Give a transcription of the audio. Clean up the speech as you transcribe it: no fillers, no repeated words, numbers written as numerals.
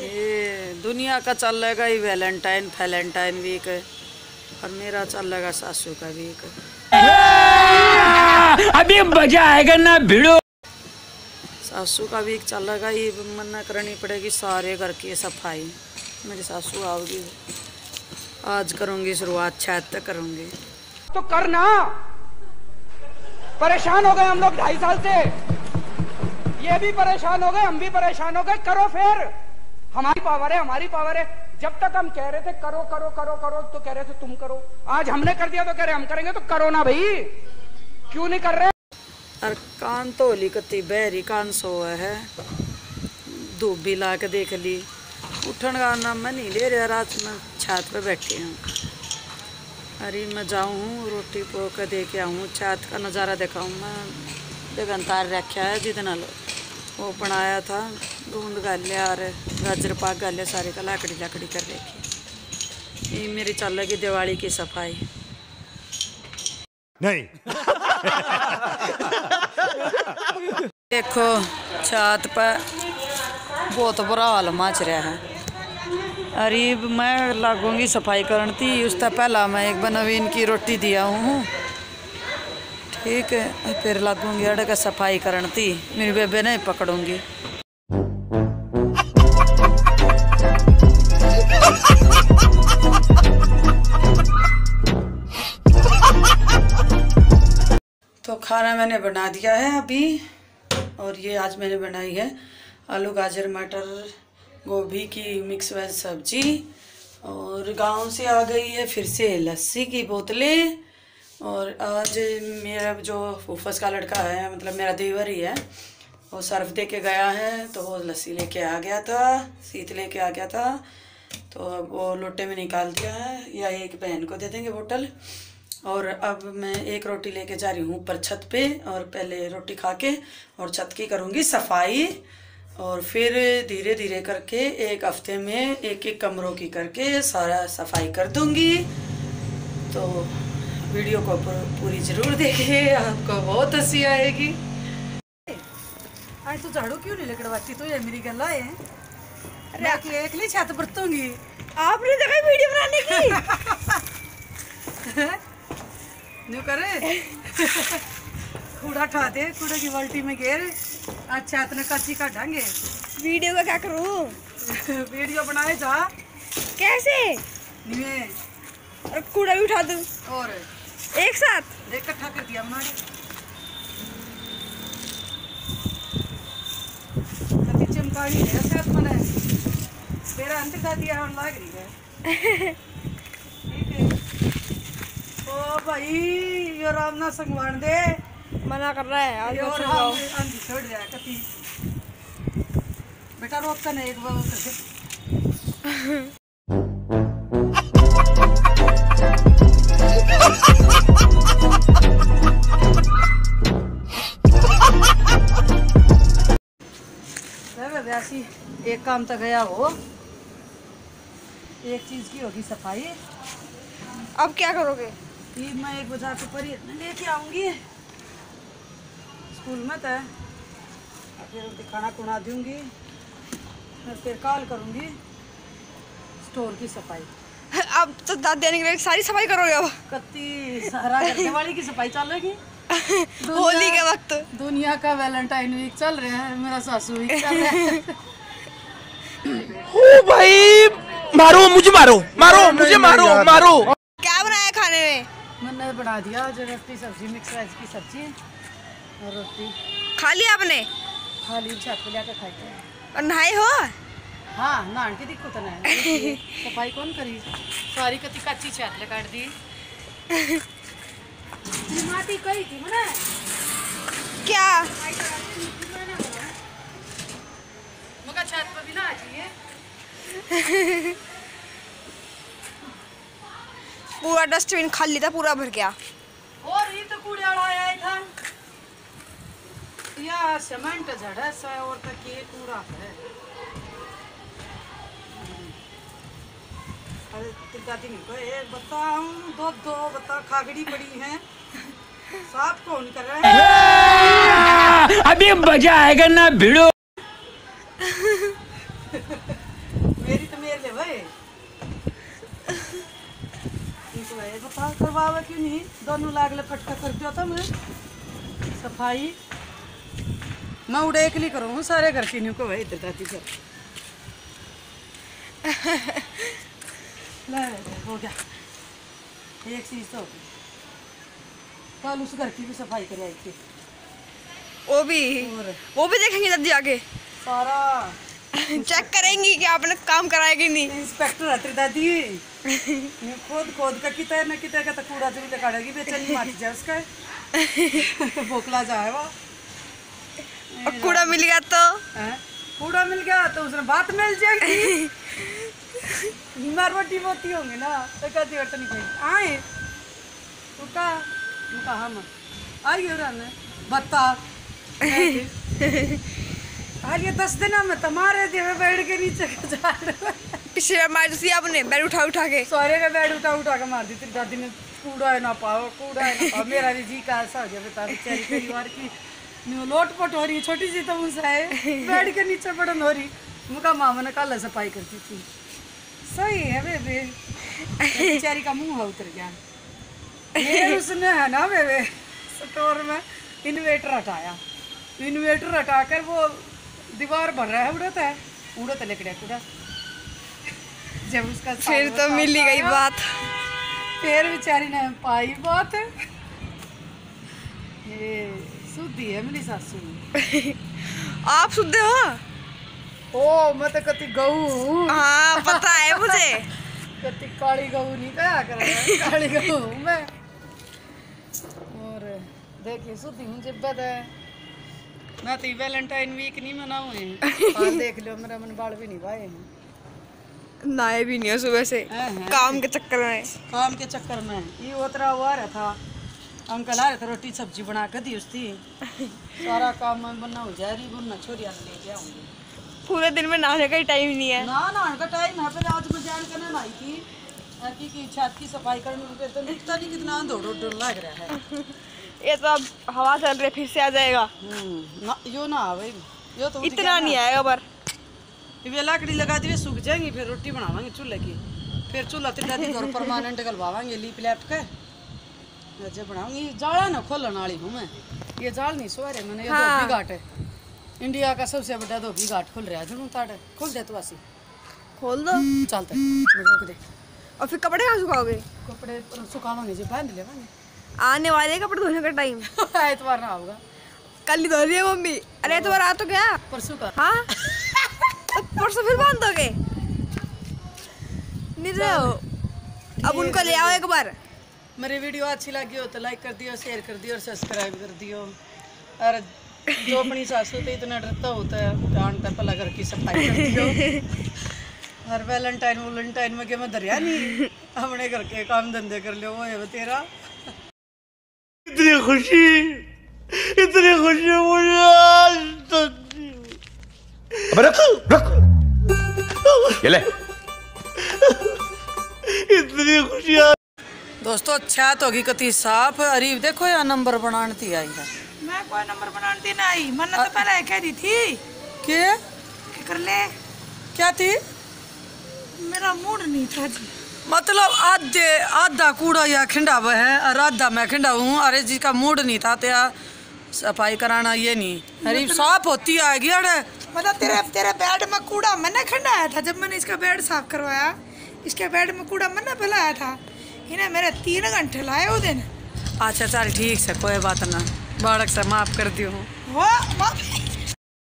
ये दुनिया का चल रहेगा ही वैलेंटाइन वीक और मेरा चल रहेगा सासू का वीक। अभी मजा आएगा ना भिड़ो। सासू का वीक चल रहेगा, ये मन्ना करनी पड़ेगी सारे घर की सफाई। मेरी सासू आओगी, आज करूंगी शुरुआत, शायद तक करूंगी। तो करना, परेशान हो गए हम लोग 2.5 साल से, ये भी परेशान हो गए, हम भी परेशान हो गए। करो फिर, हमारी पावर है। जब तक हम कह रहे थे करो करो करो करो तो कह रहे थे तुम करो, आज हमने कर दिया तो कह रहे हम करेंगे, तो करो ना भाई, क्यों नहीं कर रहे? और कान तो ली कती बहरी कान सोआ है, धूप भी ला के देख ली, उठन का नाम मैं नहीं ले रहा। रात में छत पे बैठी हूँ, अरे मैं जाऊँ रोटी पो के दे के आऊँ, छत का नज़ारा दिखाऊँ। मैं बेगन तार रखा है जितना वो बनाया था, ढूंढ गालिया और गाजर पाक गालिया सारे का लाकड़ी कर रखी। ये मेरी चल रही दिवाली की सफाई नहीं। देखो छत पर बहुत बुरा हाल मच रहा है। अरे मैं लागूंगी सफाई करन थी, उससे पहला मैं एक नवीन की रोटी दिया हूँ, ठीक है, फिर लागूंगी अड़ का सफाई करन थी, मेरी बेबे नहीं पकड़ूंगी। तो खाना मैंने बना दिया है अभी, और ये आज मैंने बनाई है आलू गाजर मटर गोभी की मिक्स वेज सब्जी, और गांव से आ गई है फिर से लस्सी की बोतलें। और आज मेरा जो फूफस का लड़का है, मतलब मेरा देवर ही है, वो सर्फ दे के गया है, तो वो लस्सी लेके आ गया था, सीत लेके आ गया था, तो अब वो लोटे में निकाल दिया है, या एक बहन को दे देंगे बोतल। और अब मैं एक रोटी लेके जा रही हूँ ऊपर छत पे, और पहले रोटी खा के और छत की करूँगी सफाई, और फिर धीरे धीरे करके एक हफ्ते में एक कमरों की करके सारा सफाई कर दूँगी। तो वीडियो को पूरी जरूर देखिए, आपको बहुत हंसी आएगी। आज तो झाड़ू क्यों नहीं लगवाती? तो ये मेरी गल है, मैं अकेली छत बरतूंगी, आपने देखा वीडियो बनाने की। न्यू करे कूड़ा खा दे, कूड़े की बाल्टी में घेर, अच्छा इतने कच्ची काटेंगे। वीडियो का क्या करूं? वीडियो बनाए जा कैसे? और कूड़ा भी उठा दूं और एक साथ इकट्ठा कर दिया हमारे। कभी चमकानी है साथ मने मेरा अंत का दिया और लाग रही है। ठीक है, ओ भाई यो राम ना संगवान दे, मना कर रहा है आज और हम अंधी छोड़ दिया कति बेटा, रोकता नहीं एक बार करके। एक काम तो गया हो, एक चीज की होगी सफाई। अब क्या करोगे? ये मैं एक बाजार से परी लेके आऊंगी स्कूल में, तो फिर खाना खुना दूंगी, फिर कॉल करूंगी स्टोर की सफाई। अब तो दाद देने के लिए सारी सफाई करोगे? अब कत्ती सारा दिवाली की सफाई चलेगी। होली के वक्त दुनिया का वैलेंटाइन वीक चल रहा है, मेरा सासू वीक चल रहा है। ओ भाई मारो मुझे, मारो मुझे, मारो। क्या बनाया खाने में? मैंने बना दिया जो रोटी सब्जी, मिक्स वेज की सब्जी और रोटी। खा लिया आपने? खाली छत पे लेके खाते हैं। और नहाए हो? हाँ नहाने की दिक्कत नहीं, सफाई कौन करी, सारी कच्ची छत ले काट दी। माटी कही थी मने क्या? मगर छत पर भी ना आती पूरा डस्टबिन खाली था, पूरा भर गया। और ये तो कूड़े वाला आया था, या सीमेंट झड़ा सा और तक ये कूड़ा है। अरे दादी नहीं को एक बताऊं, दो बता खागड़ी पड़ी है, साफ कौन कर रहा है? अभी मजा आएगा ना भिड़ो। क्यों नहीं दोनों लागले पटका कर दिया था मैं सफाई मैं उड़े के लिए करूँ सारे घर की न्यू को भाई इधर दादी सर हो गया एक चीज तो कल उस घर की भी सफाई कर आई थी वो भी देखेंगे दादी आगे सारा चेक करेंगी कि आपने काम कराया कि नहीं। इंस्पेक्टर है तेरी दादी खोद का कितना है ना कितना का तो कूड़ा जो भी काटेगी बेचैनी मार जाए उसका बोकला जाए वो और कूड़ा मिल गया तो कूड़ा मिल गया तो उसने बात मिल जाएगी मरवटी मोती होंगे ना तो कहती है नहीं कोई आए तो कहा हम आइए राने बता ये 10 दिन में तुम्हारे दिए बैठ के नीचे पिछले बार मार दी आपने बेड उठा के सारे का बेड उठा के मार दी तेरी दादी ने कूड़ा है ना पाओ मेरा भी जी का ऐसा हो गया बता बेचारी परिवार की लोटपट हो रही है छोटी सी तो मुझसे है बेड के नीचे पड़न हो रही मुका मामा ने कल सफाई करती थी सही है बेबे बेचारी का मुंह उतर गया ये उसने है ना बेबे स्टोर में इन्वेटर हटाकर वो दीवार भर रहा है उड़त लेकर कूड़ा जब उसका फिर तो मिल ही गई बात फिर बेचारी ने पाई बात ये सुधी है मेरी सासू आप शुद्ध हो ओ मैं तो कति गऊ हाँ पता है मुझे कति काली गऊ नहीं क्या कर काली गऊ मैं और देखिए सुधी हूँ जिब्बत है मैं तो वैलेंटाइन वीक नहीं मनाऊँ हैं देख लो मेरा मन बाल भी नहीं भाए हैं नहाए भी नहीं हो सुबह से काम के चक्कर में ये उतरा हुआ रहा था अंकल आ रहे थे रोटी सब्जी बना कर दी उसकी सारा काम मैं बनना हो जाए रही बुनना छोरिया ले के आऊँगी पूरे दिन में नहाने का ही टाइम नहीं है ना नहाने का टाइम है पहले आज मैं जान करने नहाई थी कि छत की सफाई करने में तो दिखता नहीं कितना दौड़ लग रहा है ये तो अब हवा चल रही है फिर से आ जाएगा ना यो ना भाई यो तो इतना नहीं आएगा पर ये लकड़ी लगा दी सूख जाएंगी फिर रोटी बनावांगे चूल्हे की फिर चूल्हा तिल्ला दी और परमानेंट गलवावांगे लीप लैप के जब बनाऊंगी जाड़ा ना खोलने वाली हूँ मैं ये जाल नहीं सो रहे मैंने ये धोबी घाट है इंडिया का सबसे बड़ा धोबी घाट खुल रहा है जुनू ताड़ खोल दे तू आसी खोल दो चलते रोक दे और फिर कपड़े कहाँ सुखाओगे कपड़े सुखावांगे जी बांध लेवांगे आने वाले कपड़े धोने का टाइम एतवार ना होगा कल ही धो रही है मम्मी अरे एतवार आ तो गया परसों का हाँ तो परसों फिर बांध दोगे नहीं रहो अब उनको ले आओ एक बार मेरी वीडियो अच्छी लगी हो तो लाइक कर दियो शेयर कर दियो और सब्सक्राइब कर दियो और जो अपनी सासू तो इतना डरता होता है जानता पहला घर की सफाई कर दियो और वैलेंटाइन में के मैं दरिया नहीं अपने घर के काम धंधे कर लियो वो है तेरा इतनी खुशी मुझे आज तक अब रख ये ले इतनी खुशी दोस्तों छत होगी कति साफ अरीब देखो यहाँ नंबर बनाती आई है मैं कोई नंबर बनाती ना आई मैंने तो पहले कह दी थी के कर ले क्या थी मेरा मूड नहीं था जी मतलब आधा कूड़ा या खिंडाव है और आधा मैं खिंडाऊँ अरे जी का मूड नहीं था तेरा सफाई कराना ये नहीं अरे साफ होती आएगी अरे मतलब तेरे बेड में कूड़ा मैंने खंडाया था जब मैंने इसका बेड साफ करवाया इसके बेड में कूड़ा मैंने फैलाया था इन्हें मेरे 3 घंटे लाए वो दिन अच्छा चल ठीक से कोई बात ना बालक से माफ कर दी हूँ वाह